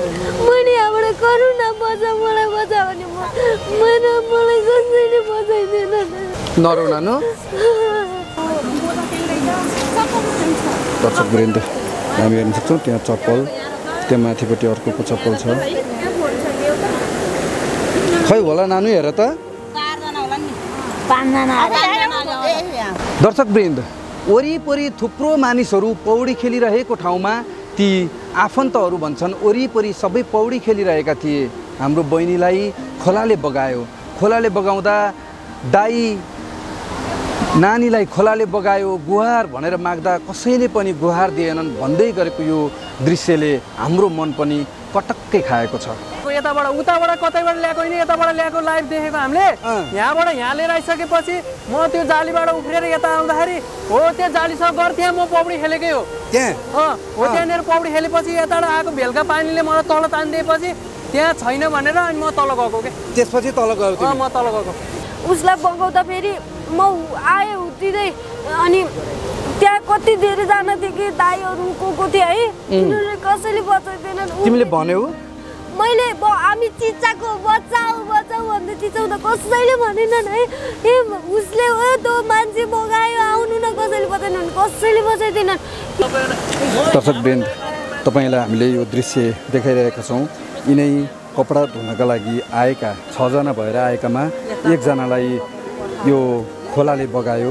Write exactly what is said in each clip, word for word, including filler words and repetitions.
मैले यहाँबाट गरौँ न बचा मलाई बचा भने मैले मलाई कसैले बचाइदिएन नरौ नानु दर्शक वृन्द हामी हेर्न सक्छौँ त्यहाँ चप्पल त्यहाँ माथिपट्टि अर्को चप्पल छ खै होला नानु हेर त दर्शक वृन्द वरिपरि थुप्रो मानिसहरू पौडी खेलिरहेको ठाउँमा ती आफन्तहरू भन्छन् वरिपरि सबै पौडी खेलिरहेका थिए हाम्रो बहिनीलाई खोलाले बगायो खोलाले बगाउँदा दाई नानीलाई खोलाले बगायो गुहार भनेर माग्दा कसैले पनि गुहार दिएनन् भन्दै गरेको यो दृश्यले हाम्रो मन पनि कटक्कै खाएको छ यताबाट उताबाट कतैबाट ल्याएको होइन यताबाट ल्याएको लाइभ देखेको हामीले यहाँबाट यहाँ लिएर आइसकेपछि म त्यो जालीबाट उफ्रेर यता आउँदाखेरि हो त्यो जालीसँग गर्थेँ म पौडी खेलेकै हो त्यहाँ हो त्यहाँनिर पौडी खेलेपछि यताबाट आएको भेलका पानीले मलाई तल तानिदिएपछि त्यहाँ छैन भनेर अनि म तल गएको के त्यसपछि तल गयो म तल गएको उसलाई बगाउँदा फेरि म आएँ उत्तिँदै अनि त्यहाँ कति धेरै जान थियो कि दाईहरू को को थियो है तिनीहरूले कसैले बचाइदिएनन् तिमीले भन्यौ मैले हामी चिच्चाको बचाऊ बचाऊ भन्दै चिचाउँदा कसैले भनेनन् है ए उसले हो त्यो मान्छे बगायो आउनु न कसैले बचाएनन् कसैले बचाइदिएनन् दर्शक वृन्द तपाईँलाई हामीले यो दृश्य देखाइरहेका छौँ यिनै कपडा धुनका लागि आएका छजना भएर आएकामा एकजनालाई यो खोलाले बगायो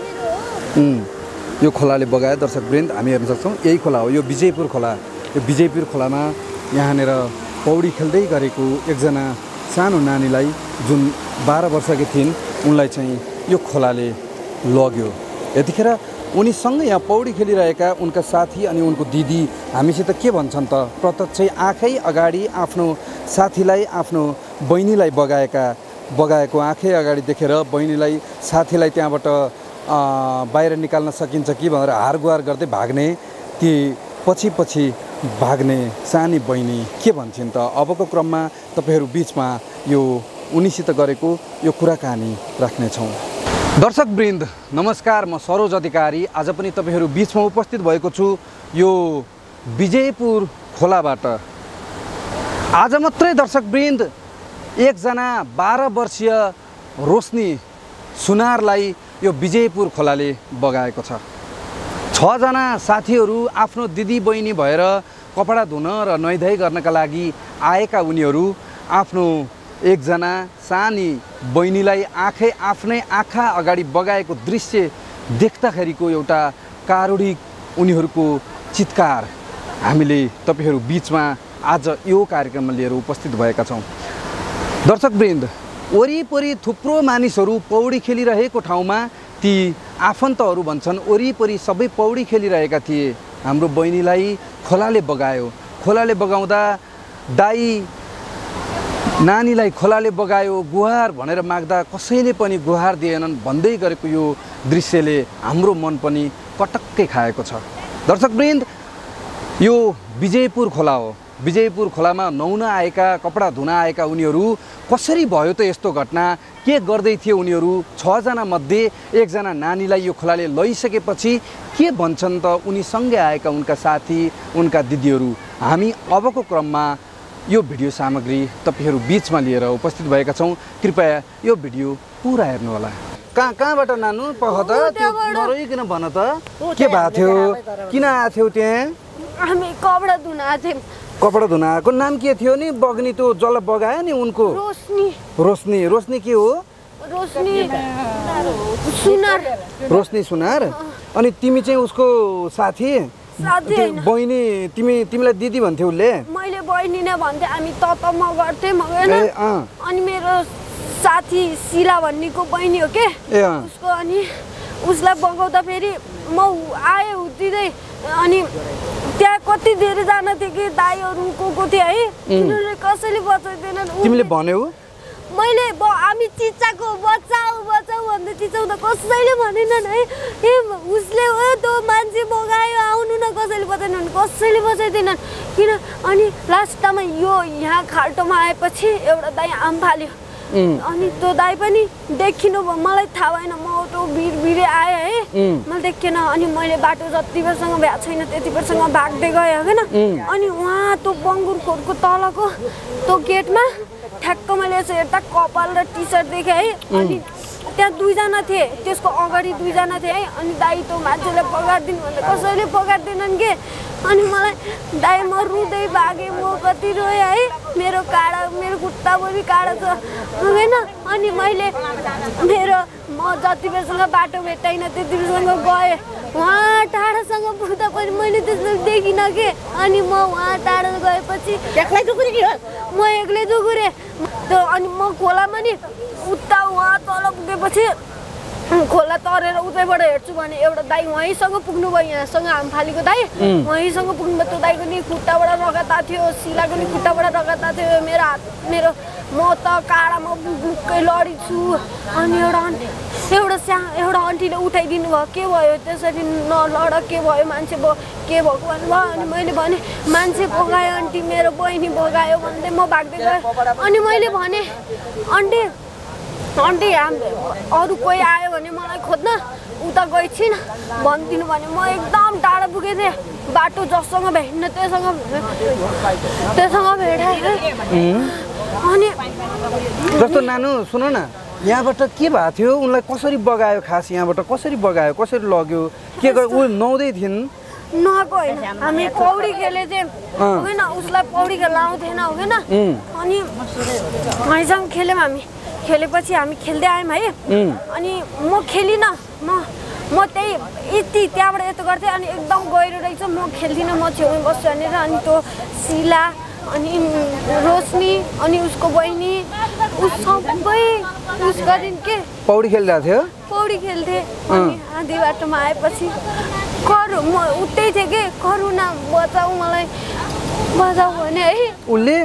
यो खोलाले बगायो दर्शक वृन्द हामी हेर्न सक्छौँ यही खोला हो यो विजयपुर खोला यो विजयपुर खोलामा यहाँनिर पौडी खेल्दै गरेको एकजना सानो नानीलाई जुन बाह्र वर्षकी थिइन् उनलाई चाहिँ यो खोलाले लग्यो यतिखेर उनीसँग यहाँ पौडी खेलिरहेका उनका साथी अनि उनको दिदी हामीसित के भन्छन् त प्रत्यक्ष आँखै अगाडि आफ्नो साथीलाई आफ्नो बहिनीलाई बगाएका बगाएको आँखै अगाडि देखेर बहिनीलाई साथीलाई त्यहाँबाट बाहिर निकाल्न सकिन्छ कि भनेर हारगुहार गर्दै भाग्ने ती पछि पछि भाग्ने सानी बहिनी के भन्छन् त अबको क्रममा तपाईँहरू बिचमा यो उनीसित गरेको यो कुराकानी राख्नेछौँ दर्शक वृन्द नमस्कार म सरोज अधिकारी आज पनि तपाईँहरू बिचमा उपस्थित भएको छु यो विजयपुर खोलाबाट आज मात्रै दर्शक वृन्द एकजना बाह्र वर्षीय रोशनी सुनारलाई यो विजयपुर खोलाले बगाएको छ छजना साथीहरू आफ्नो दिदी बहिनी भएर कपडा धुन र नुहाइधुवाइ गर्नका लागि आएका उनीहरू आफ्नो एकजना सानी बहिनीलाई आँखै आफ्नै आँखा अगाडि बगाएको दृश्य देख्दाखेरिको एउटा कारुणिक उनीहरूको चित्कार हामीले तपाईहरू बिचमा आज यो कार्यक्रममा लिएर उपस्थित भएका छौँ दर्शक वृन्द वरिपरि थुप्रो मानिसहरू पौडी खेलिरहेको ठाउँमा ती आफन्तहरू भन्छन् वरिपरि सबै पौडी खेलिरहेका थिए हाम्रो बहिनीलाई खोलाले बगायो खोलाले बगाउँदा दाई नानीलाई खोलाले बगायो गुहार भनेर माग्दा कसैले पनि गुहार दिएनन् भन्दै गरेको यो दृश्यले हाम्रो मन पनि कटक्कै खाएको छ दर्शक वृन्द यो विजयपुर खोला हो विजयपुर खोलामा नुहाउन आएका कपडा धुन आएका उनीहरू कसरी भयो त यस्तो घटना के गर्दै थिए उनीहरू छजना मध्ये एकजना नानीलाई यो खोलाले लैसकेपछि के भन्छन् त उनीसँगै आएका उनका साथी उनका दिदीहरू हामी अबको क्रममा यो भिडियो सामग्री तपाईहरू बिचमा लिएर उपस्थित भएका छौँ कृपया यो भिडियो पुरा हेर्नु होला कहाँ कहाँबाट नानु पख त त्यो नरोइकन भन त के भएको थियो किन आएको थियो त्यहाँ हामी कपडा धुन आएको कपडा धुन आएको नाम के थियो नि बग्नी त्यो जल बगायो नि उनको रोशनी रोशनी रोशनी के हो रोशनी सुनार रोशनी सुनार अनि तिमी चाहिँ उसको साथी साथी बहिनी तिमी तिमीलाई दिदी भन्थ्यौ उसले मैले बहिनी नै भन्थे हामी त त म गर्थे हैन अनि मेरो साथी शिला भन्नेको बहिनी हो के उसको अनि उसलाई बगाउँदा फेरि म आएँ उत्तिँदै अनि त्यहाँ कति धेरै जान थियो कि दाईहरू को को थियो है तिनीहरूले कसैले बचाइदिएनन् तिमीले भन्यौ मैले हामी चिच्चाको बचाऊ बचाऊ भन्दै चिचाउँदा कसैले भनेनन् है ए उसले हो त्यो मान्छे बगायो आउनु न कसैले बचाएनन् कसैले बचाइदिएनन् किन अनि लास्टमा यो यहाँ खाल्टोमा आएपछि एउटा दाई आम फाल्यो अनि त्यो दाइ पनि देखिनु भयो मलाई थाहा भएन म त्यो भिर भिरै आएँ है मैले देखेन अनि मैले बाटो जति बेरसँग भ्या छैन त्यति बेरसँग भाग्दै गएँ होइन अनि उहाँ त्यो बङ्गुर खोरको तलको त्यो गेटमा ठ्याक्क मैले यसो हेर्दा कपाल र टी सर्ट देखेँ है अनि त्यहाँ दुईजना थिए त्यसको अगाडि दुईजना थिए है अनि दाइ त्यो मान्छेले पगारदिनु भन्दा कसैले पगार्दैनन् के अनि मलाई दाइ म रुँदै भागेँ म कति रोएँ है मेरो काँडा मेरो खुट्टाभरि काँडा छ होइन अनि मैले मेरो म जति बेरसँग बाटो भेट्टाइनँ त्यति बेरसँग गएँ उहाँ टाढासँग पुग्दा पनि मैले त्यस्तो देखिनँ के अनि म उहाँ टाढा गएपछि एक्लै दुखुरे कि म एक्लै दुखुरे त्यो अनि म खोलामा नि उता उहाँ तल पुगेपछि खोला तरेर उतैबाट हेर्छु भने एउटा दाइ वहीँसँग पुग्नु भयो यहाँसँग हामफालीको दाइ वहीँसँग पुग्नु भयो त्यो दाइको नि खुट्टाबाट रगत थियो शिलाको नि खुट्टाबाट रगत थियो मेरो हात मेरो म त काँडामा बुक्कै लडिछु अनि एउटा आन्टी एउटा सा एउटा आन्टीले उठाइदिनु भयो के भयो त्यसरी नलड के भयो मान्छे भयो के भएको भन्नुभयो अनि मैले भने मान्छे बगायो आन्टी मेरो बहिनी बगायो भन्दै म भाग्दै गएँ अनि मैले भने आन्टी आन्टी हाम अरू कोही आयो भने मलाई खोज्न उता गइ छिन् भनिदिनु भने म एकदम टाढा पुगेको थिएँ बाटो जससँग भेट्न त्योसँग त्योसँग भेटाएँ अनि जस्तो नानु सुन न यहाँबाट के भएको थियो उनलाई कसरी बगायो खास यहाँबाट कसरी बगायो कसरी लग्यो के गर्यो ऊ नुहाउँदै थिइन् नुहाएको होइन हामी पौडी खेले थियौँ होइन उसलाई पौडी खेल्न आउँथेन होइन अनि हामीसँग खेल्यौँ हामी खेलेपछि हामी खेल्दै आयौँ है अनि म खेलिनँ म म त्यही यति त्यहाँबाट यस्तो गर्थेँ अनि एकदम गहिरो रहेछ म खेल्दिनँ म छेउमा बस्छु भनेर अनि त्यो शिला अनि रोशनी अनि उसको बहिनी उस सबै उस गरिन् के पौडी खेलिरहेको थियो पौडी खेल्थेँ अनि आधी बाटोमा आएपछि करू म उतै थिएँ कि करुणा बचाऊ मलाई बचाऊ भने है उसले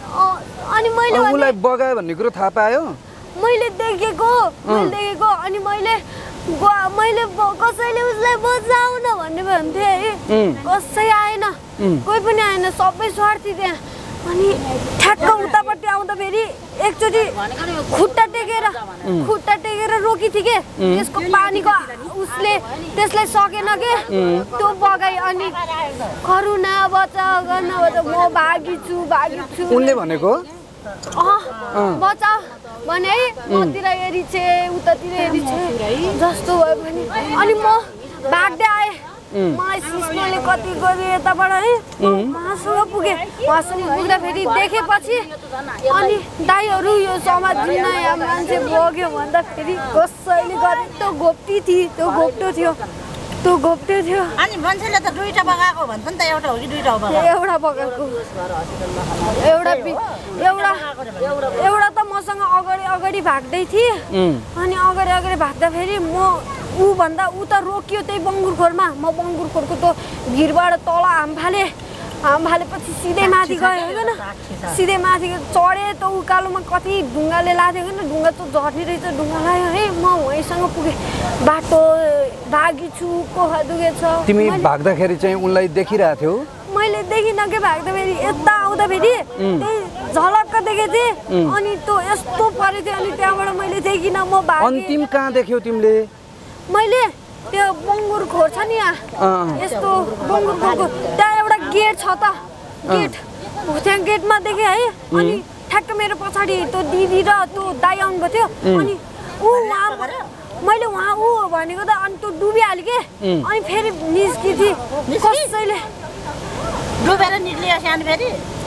अनि मैले उसलाई बगायो भन्ने कुरो थाहा पायो मैले देखेको मैले देखेको अनि मैले मैले कसैले उसलाई बचाउ न भन्ने भन्थेँ है कसै आएन कोही पनि आएन सबै स्वार्थी त्यहाँ अनि ठ्याक्क उतापट्टि आउँदाखेरि एकचोटि खुट्टा टेकेर खुट्टा टेकेर रोकी थिएँ के त्यसको पानीको उसले त्यसलाई सकेन के त्यो बगाई अनि करुणा बचा गर्न बचा म भागी छु भागी छु उनले भनेको अँ बचा भने है मतिर हेरी छे उतातिर हेरी छे जस्तो भयो भने अनि म भाग्दै आएँ मलाई सिस्नोले कति गऱ्यो यताबाट है उहाँसँग पुगेँ उहाँसँग पुग्दाखेरि देखेपछि अनि दाइहरू यो समाजमा यहाँ मान्छे बग्यो भन्दाखेरि कसैले गरे त्यो घोप्टी थियो त्यो घोप्टो थियो त्यो घोप्टो थियो अनि मान्छेले त दुईटा बगाएको भन्छ नि त एउटा हो कि दुईटा बगाएको एउटा बगाएको एउटा एउटा एउटा त मसँग अगाडि अगाडि भाग्दै थिएँ अनि अगाडि अगाडि भाग्दाखेरि म ऊ भन्दा ऊ त रोकियो त्यही बङ्गुर खोरमा म बङ्गुर खोरको त्यो भिरबाट तल हाम फालेँ हाम फालेपछि सिधै माथि गयो होइन सिधै माथि चढेँ त्यो उकालोमा कति ढुङ्गाले लाथ्यो होइन ढुङ्गा त झर्ने रहेछ ढुङ्गा लाग्यो है म वहीँसँग पुगेँ बाटो भागी छु कोखा दुखेछ तिमी भाग्दाखेरि चाहिँ उनलाई देखिरहेको थियौ मैले देखिनँ के भाग्दाखेरि यता आउँदाखेरि त्यही झलक्क देखेको थिएँ अनि त्यो यस्तो परेको थियो अनि त्यहाँबाट मैले देखिनँ म भागेँ अन्तिम कहाँ देख्यौ तिमीले मैले त्यो बङ्गुर खोर छ नि यहाँ यस्तो बङ्गुर खोरको त्यहाँ एउटा गेट छ त गेट त्यहाँ गेटमा देखेँ है अनि ठ्याक्क मेरो पछाडि त्यो दिदी र त्यो दाइ आउनुभएको थियो अनि ऊ उहाँ मैले उहाँ ऊ भनेको त अनि त्यो डुबिहाल्यो के अनि फेरि निस्किथेँ कसैले डुबेर निक्लियो सानो फेरि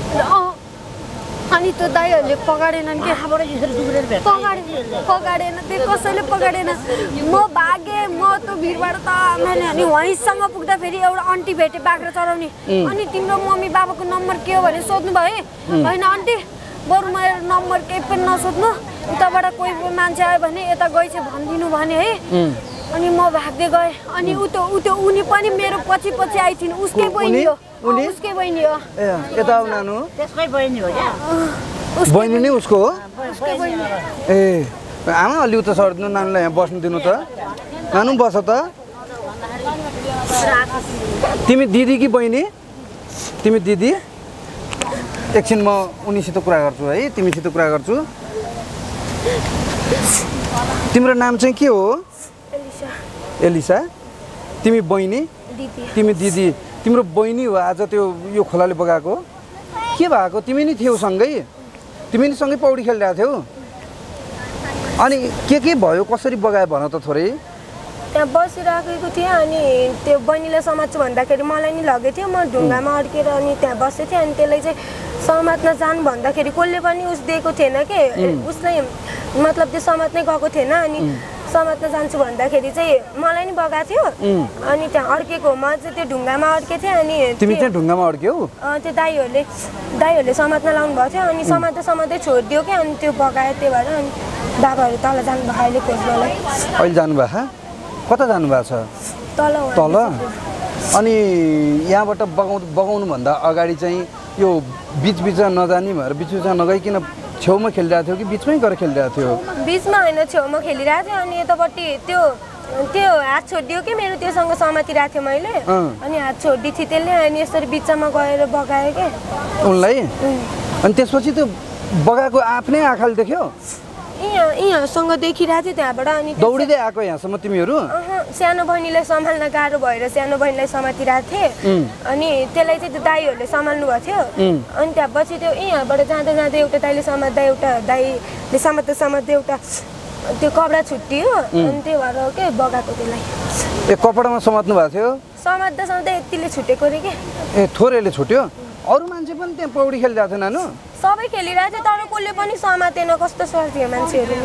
अनि त्यो दाइहरूले पगाडेनन् के पगाडे पगाडेन त्यो कसैले पगाडेन म भागेँ म त्यो भिडबाट त मैले अनि वहीँसँग पुग्दाखेरि एउटा आन्टी भेटेँ बाख्रा चराउने अनि तिम्रो मम्मी बाबाको नम्बर के हो भने सोध्नु भयो है होइन आन्टी बरु मेरो नम्बर केही पनि नसोध्नु उताबाट कोही मान्छे आयो भने यता गएछ भनिदिनु भने है अनि म भाग्दै गएँ अनि ऊ त्यो ऊ त्यो उनी पनि मेरो पछि पछि आइथिन् उसकै बहिनी हो उसकै बहिनी हो ए यता आउ नानु त्यसकै बहिनी हो क्या बहिनी नै उसको हो उसकै बहिनी ए आमा अलि उता सर्दिनु नानुलाई यहाँ बस्नु दिनु त नानु बस त तिमी दिदी कि बहिनी तिमी दिदी एकछिन म उनीसित कुरा गर्छु है तिमीसित कुरा गर्छु तिम्रो नाम चाहिँ के हो? एलिसा। एलिसा। तिमी बहिनी? दिदी। तिमी दिदी। तिम्रो बहिनी हो आज त्यो यो खोलाले बगाएको? के भएको? तिमी नि थियौ सँगै? तिमी नि सँगै पौडी खेलिरहेको थियौ? अनि के के भयो? कसरी बगायो भन त थोरै? त्यहाँ बसिराखेको थिएँ अनि त्यो बहिनीले समात्छु भन्दाखेरि मलाई नि लगेको थियो। म ढुङ्गामा अड्केर अनि त्यहाँ बसेको थिएँ अनि त्यसलाई चाहिँ समात्न जानु भन्दाखेरि कसले पनि उस दिएको थिएन कि उसलाई मतलब त्यो समात्नै गएको थिएन अनि समात्न जान्छु भन्दाखेरि चाहिँ मलाई नि बगाएको थियो अनि त्यहाँ अड्केको म चाहिँ त्यो ढुङ्गामा अड्केको थिएँ अनि तिमी चाहिँ ढुङ्गामा अड्क्यौ? त्यो दाइहरूले दाइहरूले समात्न लाउनु भएको थियो अनि समात्दै समात्दै छोडिदियो क्या अनि त्यो बगायो त्यही भएर अनि बाबाहरू तल जानुभयो अहिले खोज्नलाई। अहिले जानुभएको? कता जानुभएको छ? तल तल। अनि यहाँबाट बगाउ बगाउनुभन्दा अगाडि चाहिँ यो बिच बिचमा नजाने भएर बिच बिचमा नगइकन छेउमा खेलिरहेको थियो कि बिचमै गएर खेलिरहेको थियो? बिचमा होइन छेउमा खेलिरहेको थियो अनि यतापट्टि त्यो त्यो हात छोडिदियो कि मेरो त्योसँग समातिरहेको थियो मैले अनि हात छोडिदिएको थिएँ त्यसले अनि यसरी बिचमा गएर बगायो क्या उनलाई। अनि त्यसपछि त्यो बगाएको आफ्नै आँखाले देख्यो? यहाँ यहाँसँग देखिरहेको थियो त्यहाँबाट अनि दौडिँदै आएको यहाँसम्म तिमीहरू? सानो बहिनीलाई सम्हाल्न गाह्रो भएर सानो बहिनीलाई समातिरहेको थिएँ अनि त्यसलाई चाहिँ त्यो दाईहरूले सम्हाल्नु भएको थियो अनि त्यहाँपछि त्यो यहाँबाट जाँदा जाँदा एउटा दाईले समात्दा एउटा दाईले समात्दा समात्दा एउटा त्यो कपडा छुट्टियो अनि त्यो भएर के बगाएको त्यसलाई। ए कपडामा समात्नु भएको थियो? समात्दा समात्दा यतिले छुटेको रे के। ए थोरैले छुट्यो? अरू मान्छे पनि त्यहाँ पौडी खेलिरहेको थियो नानु? सबै खेलिरहेको थियो तर कसले पनि समातेन कस्तो स्वार्थी मान्छेहरू।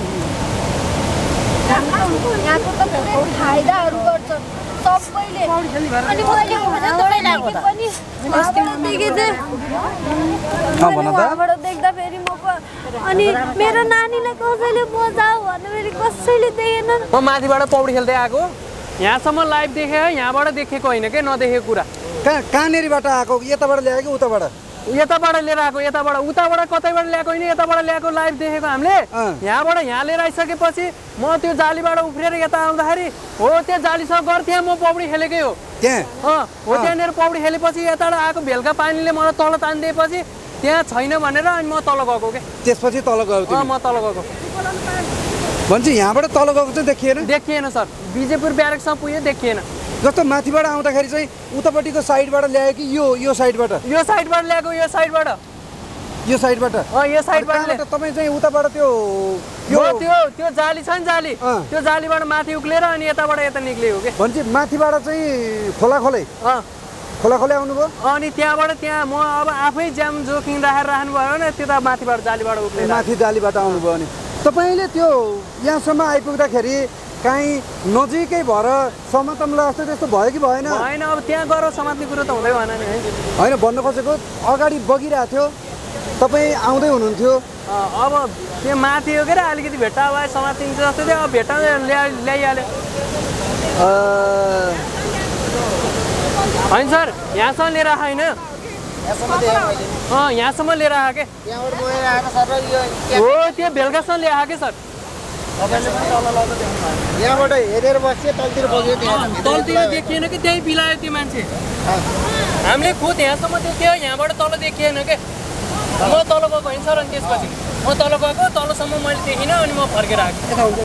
यहाँको त फाइदाहरू गर्छ सबैले अनि मैले पनि अस्तिदेखि चाहिँ उहाँबाट देख्दाखेरि म अनि मेरो नानीलाई कसैले बचाऊ भन्नु फेरि कसैले देखेन। म माथिबाट पौडी खेल्दै आएको यहाँसम्म लाइभ देखेँ यहाँबाट देखेको होइन के नदेखेको कुरा। कहाँ कहाँनेरिबाट आएको? यताबाट ल्यायो कि उताबाट? यताबाट लिएर आएको यताबाट उताबाट कतैबाट ल्याएको होइन यताबाट ल्याएको लाइभ देखेको हामीले। यहाँबाट यहाँ लिएर आइसकेपछि म त्यो जालीबाट उफ्रिएर यता आउँदाखेरि हो त्यो जालीसँग गर्थेँ म पौडी खेलेकै हो त्यहाँ। अँ हो त्यहाँनिर पौडी खेलेपछि यताबाट आएको बेलुका पानीले मलाई तल तानिदिएपछि त्यहाँ छैन भनेर अनि म तल गएको के। त्यसपछि तल गयो? अँ म तल गएको भन्छ यहाँबाट तल गएको चाहिँ देखिएन? देखिएन सर विजयपुर ब्यारेकसम्म पुग्यो देखिएन। जस्तो माथिबाट आउँदाखेरि चाहिँ उतापट्टिको साइडबाट ल्यायो कि यो यो साइडबाट? यो साइडबाट ल्याएको यो साइडबाट यो साइडबाट? अँ यो साइडबाट तपाईँ चाहिँ उताबाट त्यो यो त्यो त्यो जाली छ नि जाली त्यो जालीबाट माथि उक्लेर अनि यताबाट यता निक्लियो के। भन्छ माथिबाट चाहिँ खोला खोलै? अँ खोला खोलै आउनुभयो अनि त्यहाँबाट त्यहाँ म अब आफै ज्याम जोखिम राखेर राख्नु भयो भने त्यता माथिबाट जालीबाट उक्लेर माथि जालीबाट आउनुभयो। अनि तपाईँले त्यो यहाँसम्म आइपुग्दाखेरि काहीँ नजिकै भएर समातमला जस्तो त्यस्तो भयो कि भएन? होइन अब त्यहाँ गएर समात्ने कुरो त हुँदै भएन नि होइन भन्न खोजेको अगाडि बगिरहेको थियो तपाईँ आउँदै हुनुहुन्थ्यो अब त्यो माथि हो के अरे अलिकति भेट्टा भए समातिन्छ जस्तो थियो अब भेट्टा ल्या ल्याइहाल्यो होइन सर यहाँसम्म लिएर आएको होइन अँ यहाँसम्म लिएर आएको के हो त्यो बेलुकासम्म ल्याएर आएको सर यहाँबाट हेरेर बस्यो तलतिर बग्यो तलतिर देखिएन कि त्यही बिलायो त्यो मान्छे हामीले खुद यहाँसम्म देख्यो यहाँबाट तल देखिएन के म तल गएको होइन सर अनि त्यसपछि म तल गएको तलसम्म मैले देखिनँ अनि म फर्केर आएको।